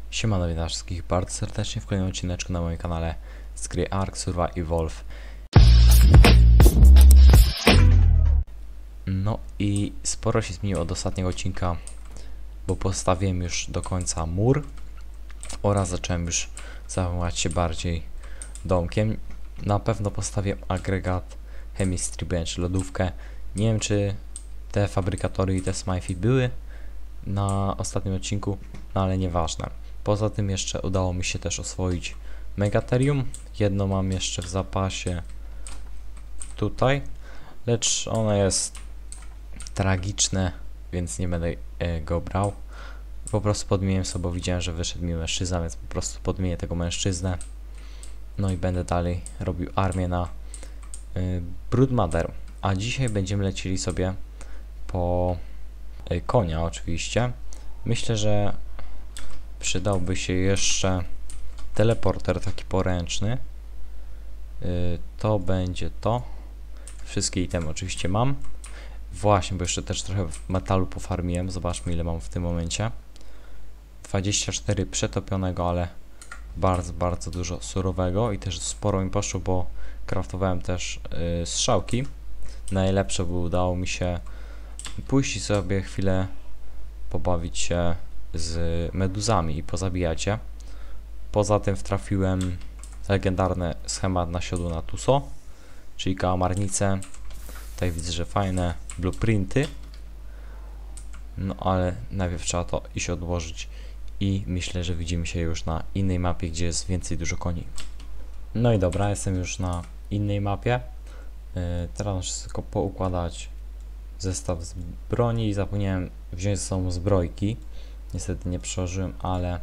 Siemano, witam wszystkich bardzo serdecznie w kolejnym odcineczku na moim kanale z gry Ark Survival Evolve. No i sporo się zmieniło od ostatniego odcinka, bo postawiłem już do końca mur oraz zacząłem już zajmować się bardziej domkiem. Na pewno postawię agregat Chemistry Bench, lodówkę. Nie wiem, czy te fabrykatory i te Smithy były na ostatnim odcinku, no ale nieważne. Poza tym jeszcze udało mi się też oswoić Megatherium. Jedno mam jeszcze w zapasie tutaj, lecz ono jest tragiczne, więc nie będę go brał. Po prostu podmieniłem sobie, bo widziałem, że wyszedł mi mężczyzna, więc po prostu podmienię tego mężczyznę. No i będę dalej robił armię na Broodmother. A dzisiaj będziemy lecieli sobie po konia oczywiście. Myślę, że przydałby się jeszcze teleporter taki poręczny. To będzie to. Wszystkie itemy oczywiście mam. Właśnie, bo jeszcze też trochę metalu pofarmiłem. Zobaczmy, ile mam w tym momencie. 24 przetopionego, ale bardzo dużo surowego i też sporo mi poszło, bo craftowałem też strzałki. Najlepsze, bo udało mi się pójść i sobie chwilę pobawić się z meduzami i pozabijać je. Poza tym wtrafiłem legendarny schemat na siodło na Tuso, czyli kałamarnicę. Tutaj widzę, że fajne blueprinty. No ale najpierw trzeba to iść odłożyć i myślę, że widzimy się już na innej mapie, gdzie jest dużo koni. No i dobra, jestem już na innej mapie. Teraz muszę tylko poukładać zestaw z broni i zapomniałem wziąć ze sobą zbrojki. Niestety nie przełożyłem, ale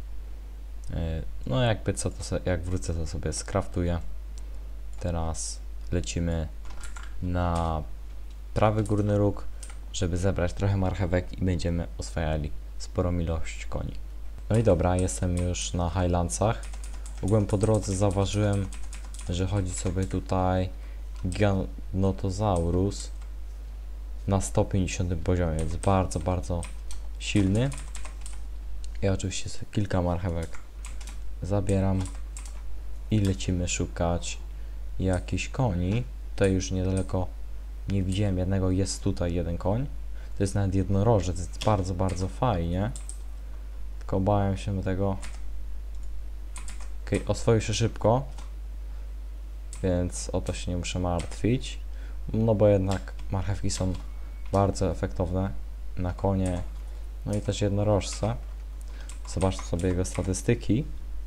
no jakby co, to jak wrócę, to sobie skraftuję. Teraz lecimy na prawy górny róg, żeby zebrać trochę marchewek i będziemy oswajali sporą ilość koni. No i dobra, jestem już na Highlandsach. Ogółem po drodze zauważyłem, że chodzi sobie tutaj Giganotosaurus na 150 poziomie, więc bardzo silny. Ja oczywiście sobie kilka marchewek zabieram i lecimy szukać jakichś koni. Tutaj już niedaleko nie widziałem jednego, jest tutaj jeden koń. To jest nawet jednorożec, to jest bardzo fajnie. Tylko bałem się tego. Okej, oswoił się szybko, więc o to się nie muszę martwić. No bo jednak marchewki są bardzo efektowne na konie, no i też jednorożce. Zobaczcie sobie jego statystyki.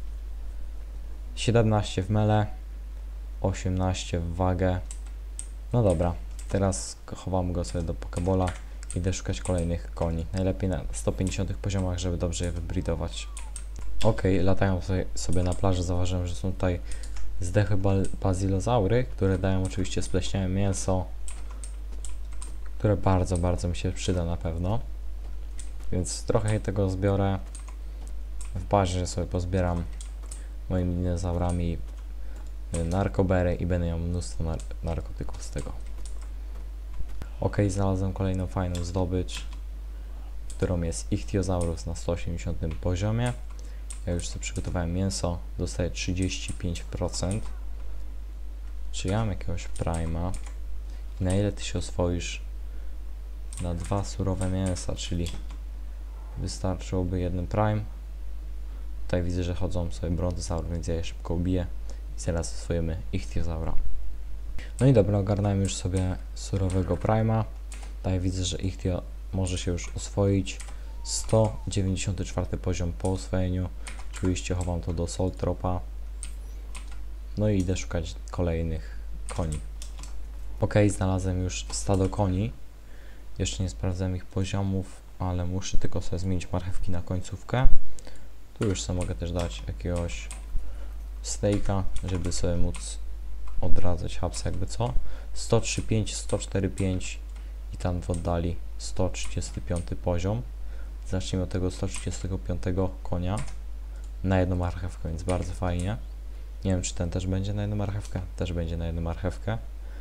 17 w mele, 18 w wagę. No dobra, teraz chowam go sobie do Pokebola i idę szukać kolejnych koni. Najlepiej na 150 poziomach, żeby dobrze je wybridować. Ok, latają sobie na plaży, zauważyłem, że są tutaj zdechłe bazilozaury, które dają oczywiście spleśniałe mięso, które bardzo mi się przyda na pewno. Więc trochę tego zbiorę. W bazie sobie pozbieram moimi dinozaurami narkobery i będę miał mnóstwo narkotyków z tego. Ok, znalazłem kolejną fajną zdobycz, którą jest Ichthyosaurus na 180 poziomie. Ja już sobie przygotowałem mięso, dostaję 35%. Czy ja mam jakiegoś prima? Na ile ty się oswoisz na 2 surowe mięsa, czyli wystarczyłoby jeden prime. Tutaj widzę, że chodzą sobie brontosaur, więc ja je szybko ubiję i zaraz oswojimy Ichthyosaura. No i dobra, ogarnąłem już sobie surowego prima. Tutaj widzę, że Ichthyo może się już oswoić. 194 poziom po oswojeniu. Oczywiście chowam to do Soul Tropa. No i idę szukać kolejnych koni. Ok, znalazłem już stado koni. Jeszcze nie sprawdzałem ich poziomów, ale muszę tylko sobie zmienić marchewki na końcówkę. Tu już sobie mogę też dać jakiegoś steaka, żeby sobie móc odradzać hapsa jakby co. 103,5, 104,5 i tam w oddali 135 poziom. Zacznijmy od tego 135 konia na jedną marchewkę, więc bardzo fajnie. Nie wiem, czy ten też będzie na jedną marchewkę. Też będzie na jedną marchewkę.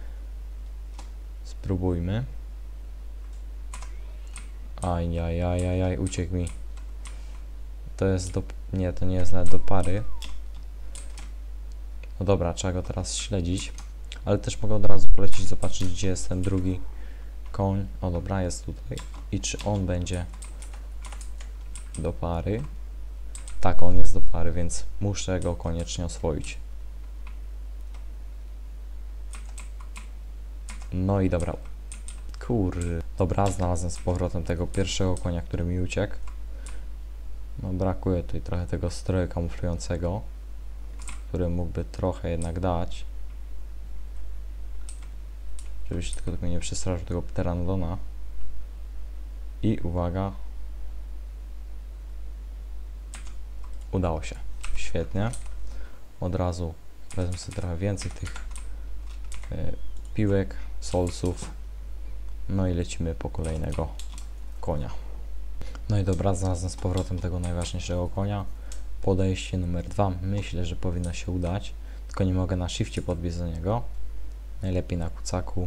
Spróbujmy. Ajajajajaj, uciekł mi. To jest do... Nie, to nie jest nawet do pary. No dobra, trzeba go teraz śledzić. Ale też mogę od razu polecić, zobaczyć, gdzie jest ten drugi koń. O dobra, jest tutaj. I czy on będzie do pary? Tak, on jest do pary, więc muszę go koniecznie oswoić. No i dobra. Dobra, znalazłem z powrotem tego pierwszego konia, który mi uciekł. No brakuje tutaj trochę tego stroju kamuflującego, który mógłby trochę jednak dać. Żeby się tylko nie przestraszył tego pteranodona. I uwaga. Udało się. Świetnie. Od razu wezmę sobie trochę więcej tych piłek, soulsów. No i lecimy po kolejnego konia. No i dobra, znalazłem z powrotem tego najważniejszego konia. Podejście numer 2. Myślę, że powinno się udać. Tylko nie mogę na shifcie podbiec do niego. Najlepiej na kucaku.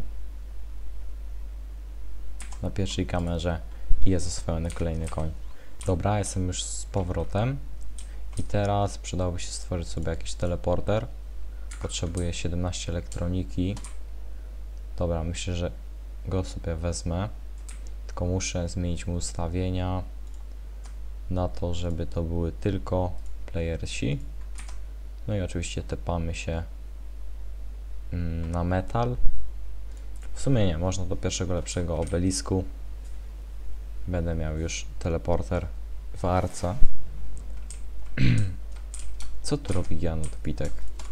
Na pierwszej kamerze. I jest oswojony kolejny koń. Dobra, jestem już z powrotem. I teraz przydałoby się stworzyć sobie jakiś teleporter. Potrzebuję 17 elektroniki. Dobra, myślę, że go sobie wezmę. Tylko muszę zmienić mu ustawienia na to, żeby to były tylko playersi. No i oczywiście tepamy się na metal. W sumie nie, można do pierwszego lepszego obelisku. Będę miał już teleporter w arce. Co tu robi Janot-Pitek?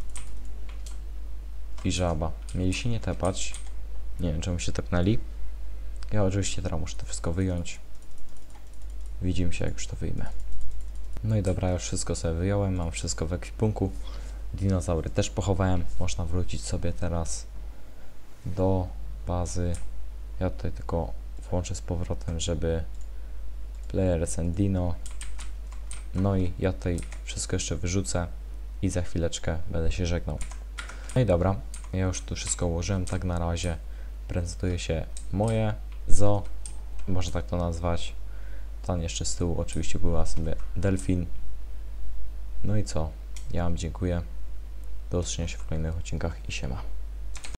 I żaba. Mieli się nie tepać. Nie wiem, czemu się tepnęli. Ja oczywiście teraz muszę to wszystko wyjąć. Widzimy się, jak już to wyjmę. No i dobra, już wszystko sobie wyjąłem. Mam wszystko w ekwipunku. Dinozaury też pochowałem. Można wrócić sobie teraz do bazy. Ja tutaj tylko włączę z powrotem, żeby Players and Dino. No i ja tutaj wszystko jeszcze wyrzucę i za chwileczkę będę się żegnał. No i dobra, ja już tu wszystko ułożyłem, tak na razie prezentuje się moje zoo, można tak to nazwać. Tam jeszcze z tyłu oczywiście była sobie delfin. No i co? Ja wam dziękuję. Do usłyszenia się w kolejnych odcinkach i siema.